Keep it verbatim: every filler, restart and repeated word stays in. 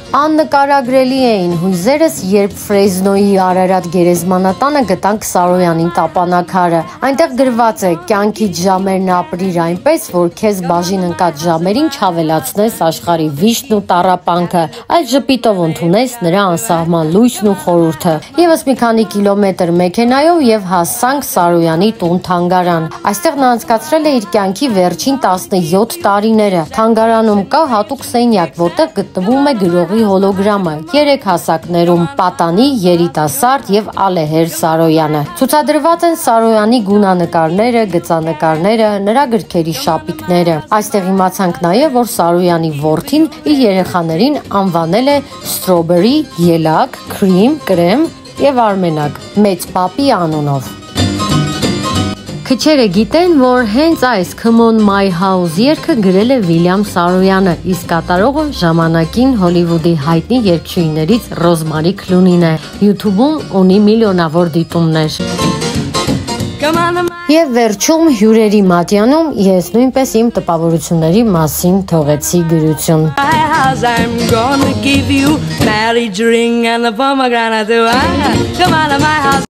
Աննկարագրելի էին հույզերս, երբ Ֆրեզնոյի Արարատ գերեզմանատանը գտանք Սարոյանի տապանակարը։ Այնտեղ գրված է՝ կյանքիդ ժամերն ապրիր այնպես, որ քեզ բաժին ընկած ժամերին չավելացնես աշխարհի վիշտն ու տառապանքը, այլ ժպիտով ընդունես նրա անսահման լույսն ու խորհուրդը։ Եվս մի քանի կիլոմետր մեքենայով եւ հասանք Սարոյանի տուն-թանգարան։ Այստեղ նա անցկացրել է իր կյանքի վերջին տասնյոթ տարիները։ Թանգարանում կա հատուկ սենյակ, որտեղ գտնվում է գրողի հոլոգրամը երեք հասակներում՝ պատանի, երիտասարդ եւ ալեհեր Սարոյանը։ Ցուցադրված են Սարոյանի գունանկարները, գծանկարները, նրա գրքերի շապիկները։ Այստեղ իմացանք նաեւ, որ Սարոյանի որդին իր երեխաներին անվանել է Strawberry, ելակ, Cream, կրեմ եւ Արմենակ, մեծ պապի անունով։ Քչերը գիտեն, որ հենց այս Come on my house երգը գրել է Վիլյամ Սարոյանը, իսկ կատարողը ժամանակին Հոլիվուդի հայտնի երգչուհիներից Ռոզմարի Քլունին է։ YouTube-ում ունի միլիոնավոր դիտումներ։ Եվ վերջում հյուրերի մատյանում ես նույնպես իմ տպավորությունների մասին թողեցի գրություն։